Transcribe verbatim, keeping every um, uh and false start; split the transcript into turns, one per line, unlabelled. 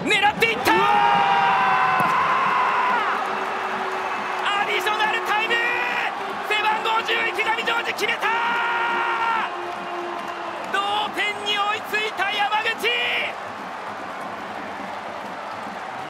狙っていった。アディショナルタイム、背番号じゅう池上ジョージ決めた。